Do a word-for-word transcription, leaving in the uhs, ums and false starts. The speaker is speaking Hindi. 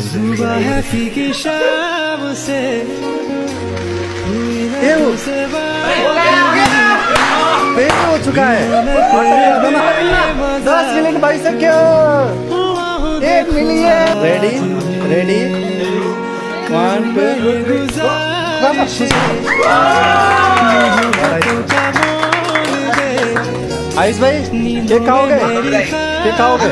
सुबह है फीकी शाम से फेल हो चुका है। दस मिनट बाईस सेकेंड, एक million. Ready ready, one two. Ayush भाई केक खाओगे? केक खाओगे?